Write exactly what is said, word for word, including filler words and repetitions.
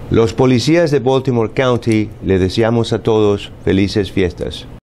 Los policías de Baltimore County le deseamos a todos felices fiestas.